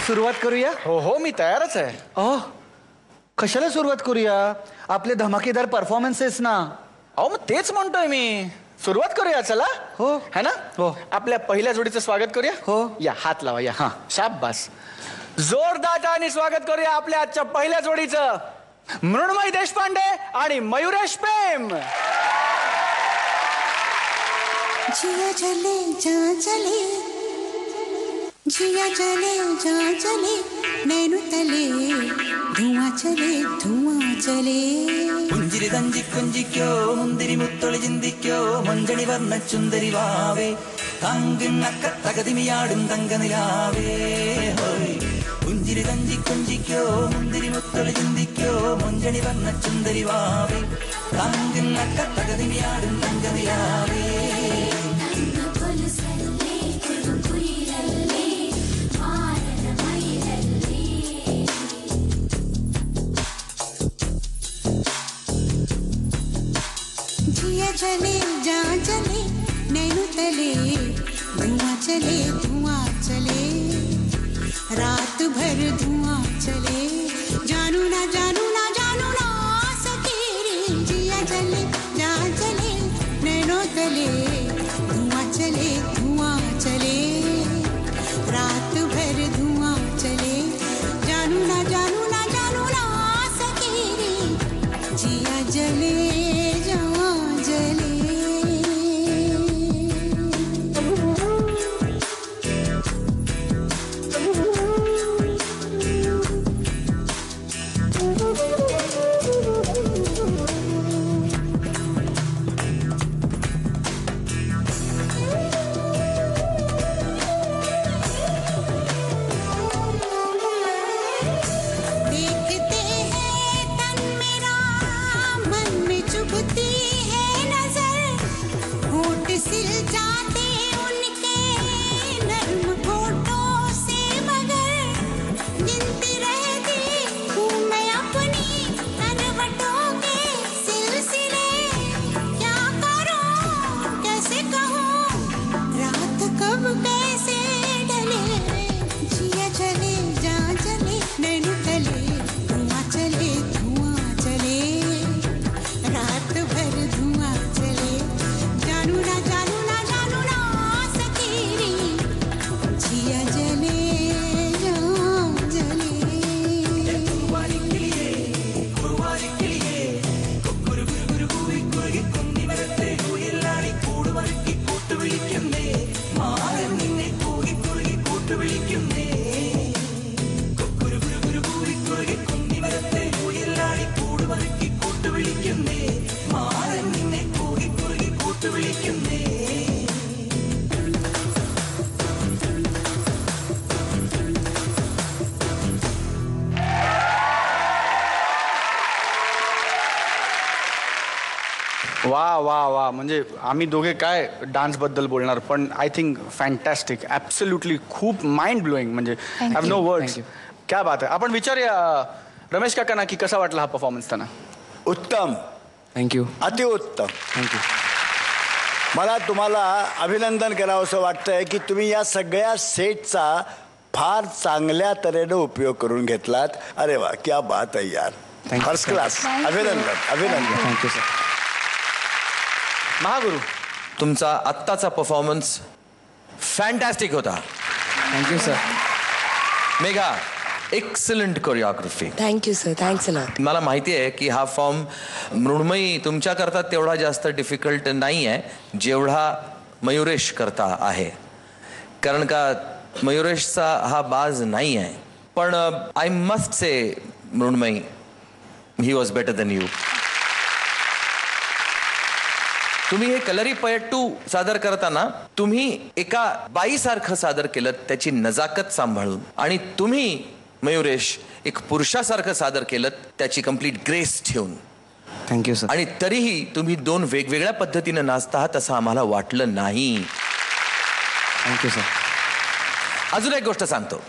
सुरुवात करूया? हो हो, मी तयारच आहे. कशाला सुरुवात करूया? आपले धमाकेदार परफॉर्मन्सेस ना. मग तेच म्हणतोय मी. सुरुवात करूया चला. हो है ना? हो. आपल्या पहिल्या जोडीचं स्वागत करूया. हो. या हात लावा या. शाबास. जोरदार आणि स्वागत करूया आपल्या आजच्या पहिल्या जोडीचं. मृण्मयी देशपांडे आणि मयुरेश पेम. जिया चले जा चले, जिया चले जा चले, नैनु तले धुआं चले. പുഞ്ചിരി തഞ്ചിക്കൊഞ്ചിക്കോ മുന്തിരി മുത്തൊളി ചിന്തിക്കോ മഞ്ചണി വർണ്ണ ചുന്ദരി വാവേ തങ്കിണ്ണക്ക തകതിമിയാടും തങ്കനിലാവേ. പുഞ്ചിരി തഞ്ചിക്കൊഞ്ചിക്കോ മുന്തിരി മുത്തൊളി ചിന്തിക്കോ മഞ്ചണി വർണ്ണ ചുന്ദരി വാവേ തങ്കിണ്ണക്ക തകതിമിയാടും തങ്കനിലാവേ. जिया चले जा चले, नैनु तले धुआं चले, रात भर धुआं चले. जानू ना सके रे. जिया चले जा चले, नैनु तले धुआं चले, रात भर धुआं चले. जानू ना सके रे. जिया जले वा वा वा. म्हणजे आम्ही दोघे काय डान्स बद्दल बोलणार, पण आय थिंक फॅन्टॅस्टिक, ॲब्सोल्युटली खूप माइंड ब्लोईंग. म्हणजे आय हॅव नो वर्ड्स. क्या बात आहे. आपण विचारूया रमेश काकांना की कसा वाटला हा परफॉर्मन्स त्यांना. उत्तम. थँक्यू. अतिउत्तम. थँक्यू. मला तुम्हाला अभिनंदन करावं असं वाटतंय की तुम्ही या सगळ्या सेटचा फार चांगल्या तऱ्हेने उपयोग करून घेतलात. अरे वा, क्या बात आहे यार. First class. अभिनंदन. Thank you sir. महागुरु, तुमचा आत्ताचा परफॉर्मन्स फॅन्टॅस्टिक होता. Thank you sir. Megha, excellent choreography. Thank you sir. Thanks a lot. मला माहिती आहे की हा फॉर्म मृण्मयी तुमच्याकरता तेवढा जास्त डिफिकल्ट नाही आहे जेवढा मयुरेश करता आहे. कारण का मयुरेशचा हा बाज नाही आहे. पण I must say Mrunmayi, he was better than you. तुम्ही हे कलरी पयट्टू सादर करताना तुम्ही एका बाईसारखं सादर केलं, त्याची नजाकत सांभाळून. आणि तुम्ही मयुरेश एक पुरुषासारखं सादर केलं, त्याची कंप्लीट ग्रेस ठेवून. Thank you sir. आणि तरीही तुम्ही दोन वेगवेगळ्या पद्धतीने नाचता आहात असं आम्हाला वाटलं नाही. Thank you sir. अजून एक गोष्ट सांगतो.